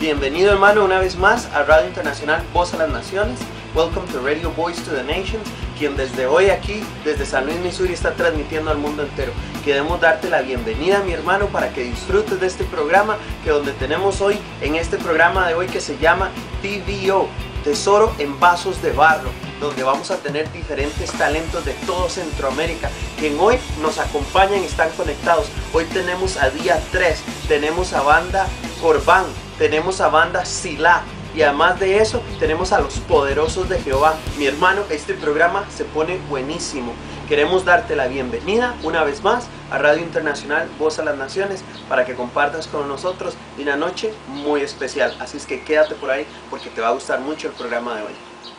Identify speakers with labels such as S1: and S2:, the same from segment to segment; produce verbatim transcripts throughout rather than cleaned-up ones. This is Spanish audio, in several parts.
S1: Bienvenido, hermano, una vez más a Radio Internacional Voz a las Naciones. Welcome to Radio Voice to the Nations, quien desde hoy aquí, desde San Luis, Missouri, está transmitiendo al mundo entero. Queremos darte la bienvenida, mi hermano, para que disfrutes de este programa, que donde tenemos hoy, en este programa de hoy que se llama T V O, Tesoro en Vasos de Barro, donde vamos a tener diferentes talentos de todo Centroamérica, que hoy nos acompañan y están conectados. Hoy tenemos a Día tres, tenemos a Banda Corbán, tenemos a Banda Silá, y además de eso tenemos a los poderosos de Jehová. Mi hermano, este programa se pone buenísimo. Queremos darte la bienvenida una vez más a Radio Internacional Voz a las Naciones, para que compartas con nosotros una noche muy especial. Así es que quédate por ahí porque te va a gustar mucho el programa de hoy.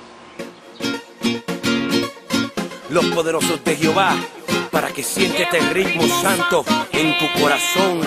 S2: Los poderosos de Jehová, para que sientes este ritmo santo en tu corazón.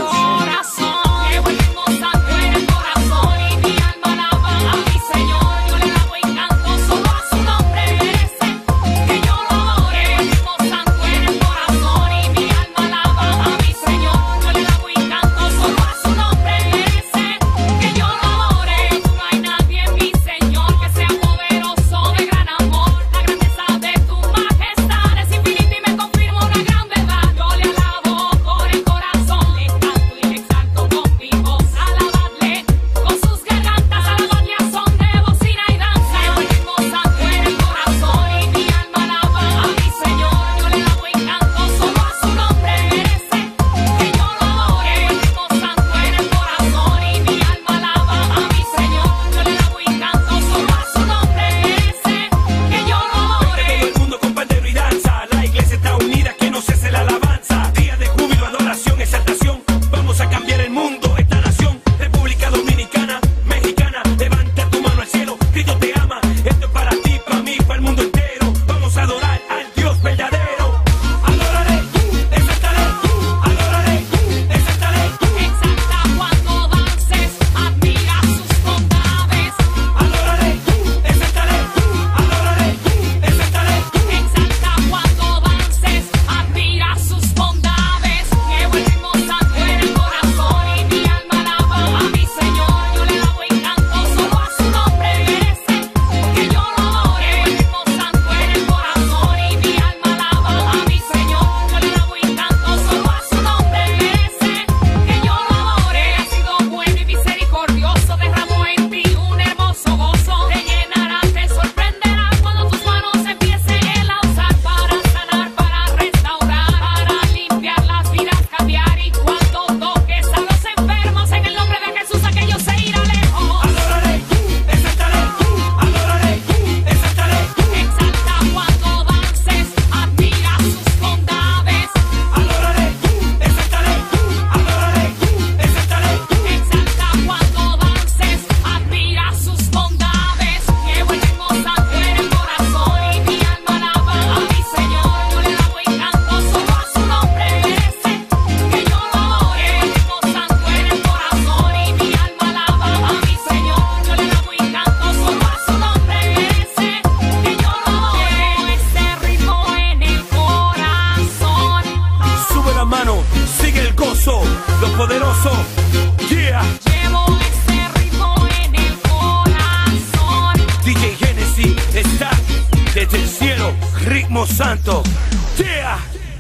S2: Santo, yeah.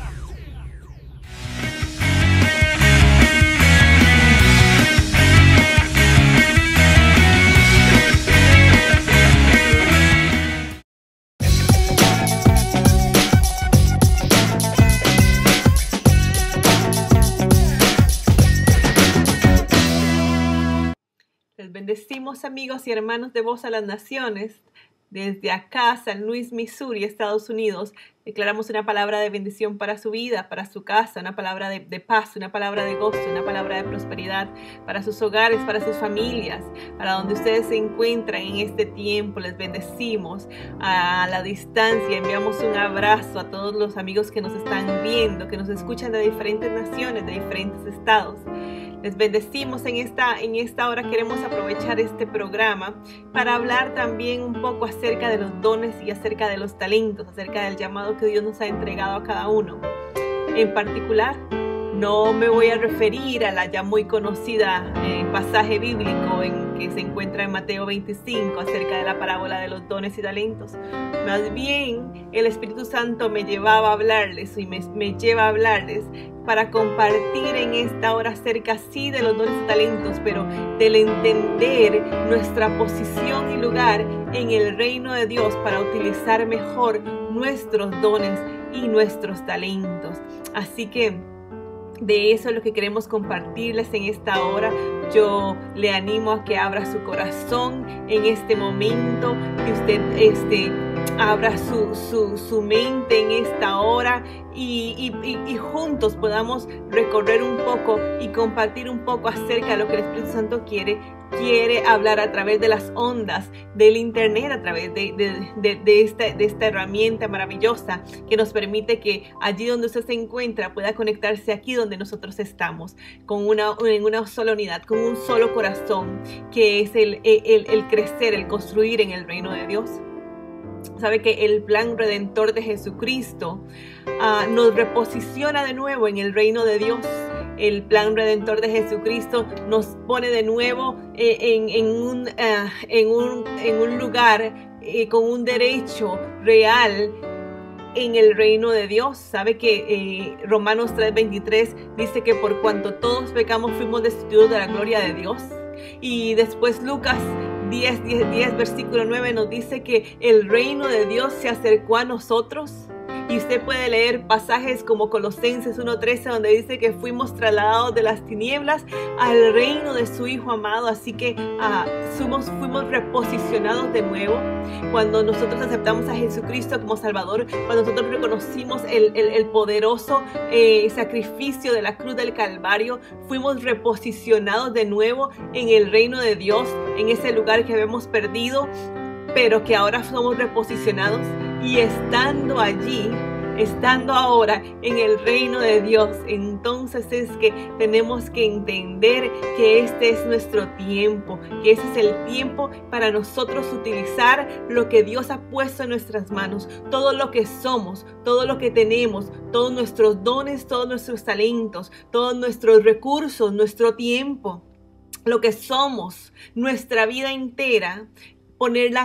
S3: Les bendecimos, amigos y hermanos de Voz a las Naciones. Desde acá, San Luis, Missouri, Estados Unidos, declaramos una palabra de bendición para su vida, para su casa, una palabra de, de paz, una palabra de gozo, una palabra de prosperidad para sus hogares, para sus familias, para donde ustedes se encuentran en este tiempo. Les bendecimos a la distancia. Enviamos un abrazo a todos los amigos que nos están viendo, que nos escuchan de diferentes naciones, de diferentes estados. Les bendecimos en esta, en esta hora. Queremos aprovechar este programa para hablar también un poco acerca de los dones y acerca de los talentos, acerca del llamado que Dios nos ha entregado a cada uno. En particular, No me voy a referir a la ya muy conocida eh, pasaje bíblico en que se encuentra en Mateo veinticinco acerca de la parábola de los dones y talentos. Más bien, el Espíritu Santo me llevaba a hablarles y me, me lleva a hablarles para compartir en esta hora acerca sí de los dones y talentos, pero del entender nuestra posición y lugar en el reino de Dios para utilizar mejor nuestros dones y nuestros talentos. Así que de eso es lo que queremos compartirles en esta hora. Yo le animo a que abra su corazón en este momento, que usted este, abra su, su, su mente en esta hora y, y, y juntos podamos recorrer un poco y compartir un poco acerca de lo que el Espíritu Santo quiere quiere hablar a través de las ondas del internet, a través de, de, de, de, esta, de esta herramienta maravillosa que nos permite que allí donde usted se encuentra pueda conectarse aquí donde nosotros estamos, con una, en una sola unidad, con un solo corazón, que es el, el, el crecer, el construir en el reino de Dios. Sabe que el plan redentor de Jesucristo uh, nos reposiciona de nuevo en el reino de Dios. El plan redentor de Jesucristo nos pone de nuevo eh, en, en, un, uh, en, un, en un lugar eh, con un derecho real en el reino de Dios. Sabe que eh, Romanos tres veintitrés dice que por cuanto todos pecamos fuimos destituidos de la gloria de Dios. Y después Lucas diez, diez, diez versículo nueve nos dice que el reino de Dios se acercó a nosotros. Y usted puede leer pasajes como Colosenses uno trece, donde dice que fuimos trasladados de las tinieblas al reino de su Hijo amado. Así que uh, somos, fuimos reposicionados de nuevo. Cuando nosotros aceptamos a Jesucristo como Salvador, cuando nosotros reconocimos el, el, el poderoso eh, sacrificio de la cruz del Calvario, fuimos reposicionados de nuevo en el reino de Dios, en ese lugar que habíamos perdido, pero que ahora somos reposicionados. Y estando allí, estando ahora en el reino de Dios, entonces es que tenemos que entender que este es nuestro tiempo, que ese es el tiempo para nosotros utilizar lo que Dios ha puesto en nuestras manos, todo lo que somos, todo lo que tenemos, todos nuestros dones, todos nuestros talentos, todos nuestros recursos, nuestro tiempo, lo que somos, nuestra vida entera, ponerla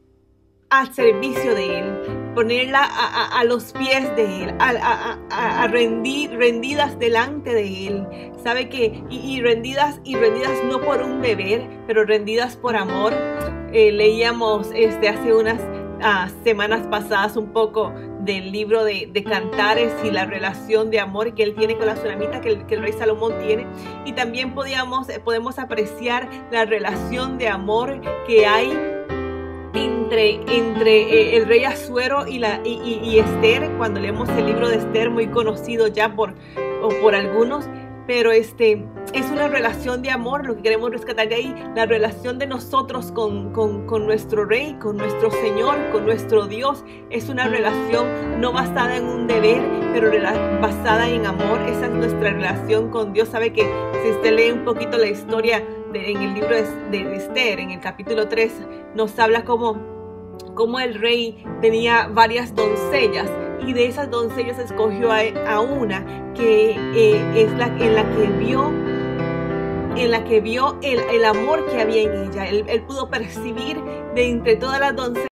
S3: al servicio de Él, ponerla a, a, a los pies de Él, a, a, a, a rendir, rendidas delante de Él. Sabe que, y, y rendidas, y rendidas no por un deber, pero rendidas por amor. Eh, leíamos este, hace unas uh, semanas pasadas un poco del libro de, de Cantares y la relación de amor que él tiene con la Sunamita, que el, que el rey Salomón tiene. Y también podíamos, podemos apreciar la relación de amor que hay entre, entre eh, el rey Asuero y, la, y, y, y Esther, cuando leemos el libro de Esther, muy conocido ya por, o por algunos, pero este, es una relación de amor, lo que queremos rescatar de ahí, la relación de nosotros con, con, con nuestro rey, con nuestro Señor, con nuestro Dios. Es una relación no basada en un deber, pero basada en amor. Esa es nuestra relación con Dios. Sabe que si usted lee un poquito la historia de, en el libro de, de Esther, en el capítulo tres, nos habla cómo, cómo el rey tenía varias doncellas, y de esas doncellas escogió a, a una que eh, es la en la que vio en la que vio el, el amor que había en ella. Él, él pudo percibir de entre todas las doncellas